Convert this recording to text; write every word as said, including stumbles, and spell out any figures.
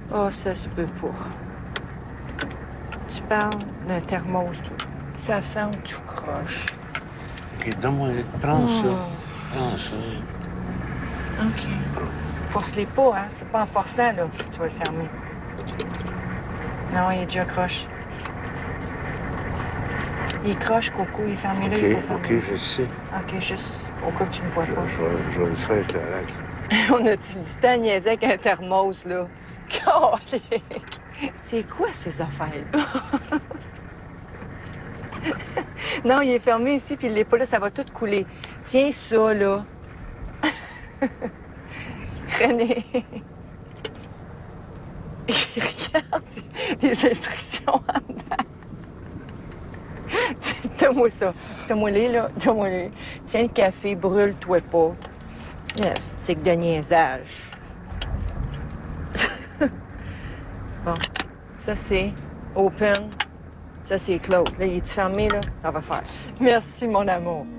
Oh, ça se peut pas. Tu parles d'un thermos, toi. Ça ferme tout croche. OK, donne-moi... Prends Oh. ça. Prends ça. OK. Force-les pas, hein? C'est pas en forçant, là, que tu vas le fermer. Non, il est déjà croche. Il est croche, Coco. Il est fermé là, OK, il est pas fermé. OK, je sais. OK, juste au cas que tu ne vois pas. Je vais, je vais le faire correct. On a-tu du temps à niaiser avec un thermos, là? Calique! C'est quoi ces affaires-là? Non, il est fermé ici, puis il l'est pas là, ça va tout couler. Tiens ça, là. René. Regarde les instructions en dedans. Donne-moi ça. Donne-moi les, là. Donne-moi les. Tiens le café, brûle-toi pas. Yes, c'est que de niaisage. Bon, ça c'est open. Ça c'est close. Là, il est fermé, là? Ça va faire. Merci, mon amour.